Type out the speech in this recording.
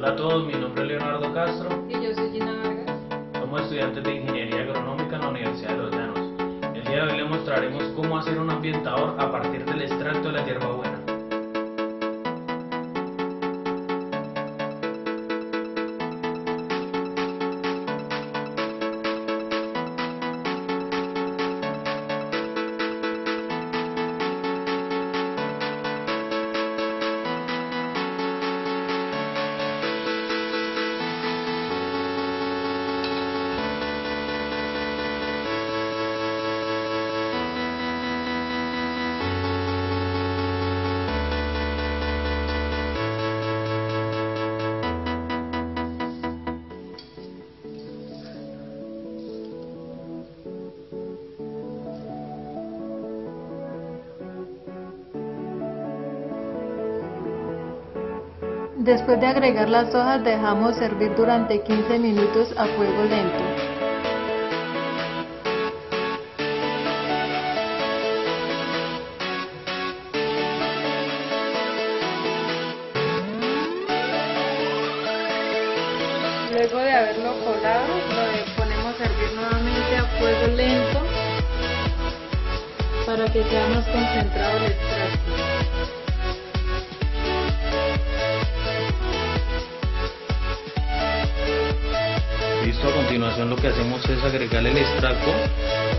Hola a todos, mi nombre es Leonardo Castro. Y yo soy Gina Vargas. Somos estudiantes de Ingeniería Agronómica en la Universidad de los Llanos. El día de hoy le mostraremos cómo hacer un ambientador a partir del extracto de la hierbabuena. Después de agregar las hojas, dejamos servir durante 15 minutos a fuego lento. Luego de haberlo colado, lo ponemos a servir nuevamente a fuego lento para que sea más concentrado el extracto. Listo, a continuación lo que hacemos es agregar el extracto